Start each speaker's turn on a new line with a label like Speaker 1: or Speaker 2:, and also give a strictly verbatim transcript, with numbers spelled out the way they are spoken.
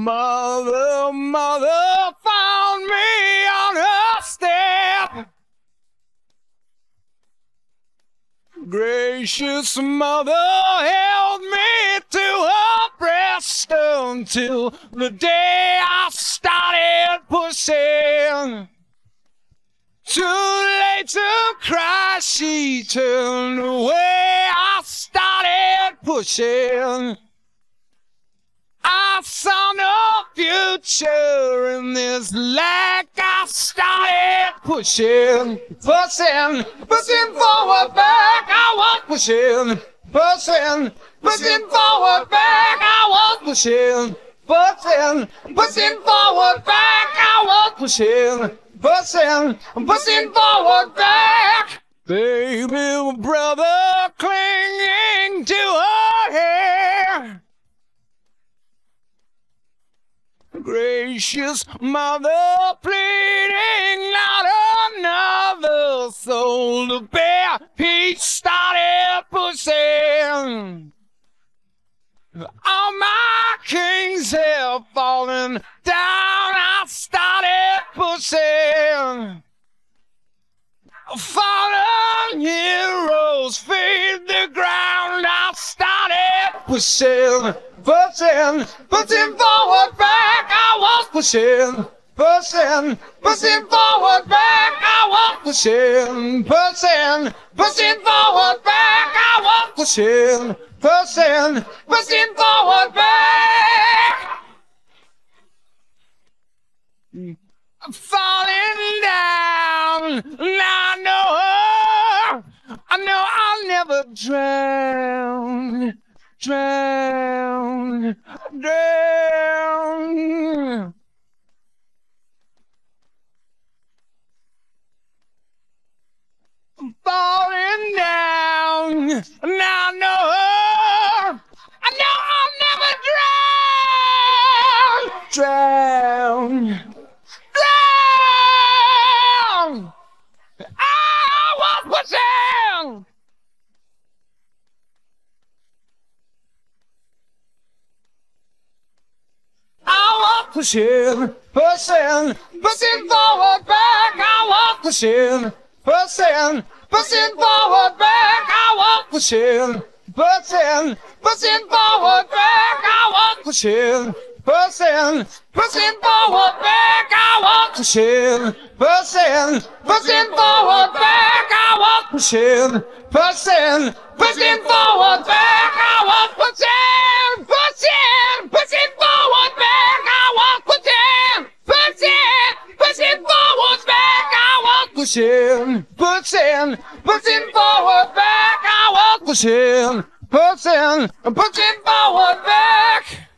Speaker 1: Mother, mother found me on her step. Gracious mother held me to her breast until the day I started pushing. Too late to cry, she turned away. I started pushing. I saw no future in this lack. I started pushing, pushing, pushing forward, back. I was pushing, pushing, pushing forward, back. I was pushing, pushing, pushing forward, back. I was pushing, pushing, pushing forward, back. Baby brother clinging to her hair. Gracious mother pleading not another soul to bear. He started pushing. All my kings have fallen down. I started pushing. Fallen heroes fade the ground. I started pushing, pushing, pushing forward, back. I was pushing, pushing, pushing forward, back. I was pushing, pushing, pushing forward, back. I was pushing, pushing, pushing forward, back. I'm falling down, now I know her. I know I'll never drown, drown, drown. I'm falling down, now I know her. I know I'll never drown, drown. I was pushing. I was pushing, pushing, pushing forward, back. I was pushing, pushing, pushing forward, back. I was pushing, pushing, pushing forward, back. I was pushing, pushing, pushing forward, back. I was pushing, pushing, pushing forward, back. I was pushing, pushing, pushing forward, back. I was pushing, pushing, pushing forward, back. I was pushing, pushing, pushing forward, back. I was pushing, pushing, pushing forward, back. I was pushing, pushing, pushing forward, back.